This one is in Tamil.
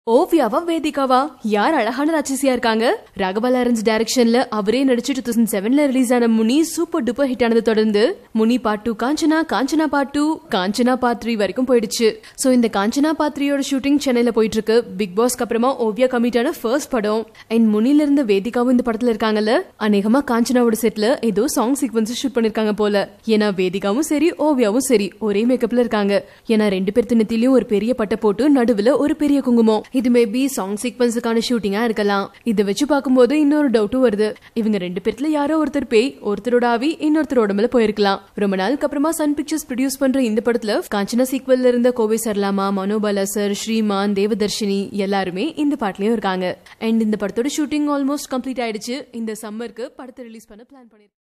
ஓவியாவா வேதிகாவா யார் அழகான ராட்சசியா இருக்காங்க? ராகவா லாரன்ஸ் டைரக்ஷன்ல அவரே நடிச்சு 2007ல ரிலீஸ் ஆன முனி சூப்பர் டூப்பர் ஹிட் ஆனது தொடர்ந்து Muni part 2 Kanchana, Kanchana part 2, Kanchana part 3 வரைக்கும் போயிடுச்சு. சோ இந்த காஞ்சனா பார்ட் 3யோட ஷூட்டிங் சென்னையில போயிட்டு இருக்கு. பிக் பாஸ்க்கு அப்புறமா ஓவியா கமிட் ஆன ஃபர்ஸ்ட் படம். அண்ட் முனில இருந்து வேதிகாவும் இந்த படத்துல இருக்காங்கல்ல. அநேகமா காஞ்சனாவோட செட்ல ஏதோ சாங் சீக்வன்ஸ் ஷூட் பண்ணிருக்காங்க போல. ஏன்னா வேதிகாவும் சரி ஓவியாவும் சரி ஒரே மேக்கப்ல இருக்காங்க. ஏன்னா ரெண்டு பேர்த்து நெத்திலையும் ஒரு பெரிய பட்டை போட்டு நடுவுல ஒரு பெரிய குங்குமம். இது மேபி சாங் சீக்வன்ஸுக்கான ஷூட்டிங்கா இருக்கலாம். இதை வச்சு பார்க்கும்போது இன்னொரு டவுட்டும் வருது. இவங்க ரெண்டு பேர்த்துல யாரோ ஒருத்தர் பேய், ஒருத்தரோட ஆவி இன்னொருத்தரோட மேல போயிருக்கலாம். ரொம்ப நாளுக்கு அப்புறமா சன் பிக்சர்ஸ் ப்ரொடியூஸ் பண்ற இந்த படத்துல காஞ்சனா சீக்வல்ல இருந்த கோவை சர்லாமா, மனோபாலா சார், ஸ்ரீமான், தேவதர்ஷினி எல்லாருமே இந்த பாட்டுலயும் இருக்காங்க. அண்ட் இந்த படத்தோட ஷூட்டிங் ஆல்மோஸ்ட் கம்ப்ளீட் ஆயிடுச்சு. இந்த சம்மருக்கு படத்தை ரிலீஸ் பண்ண பிளான் பண்ணிருக்காங்க.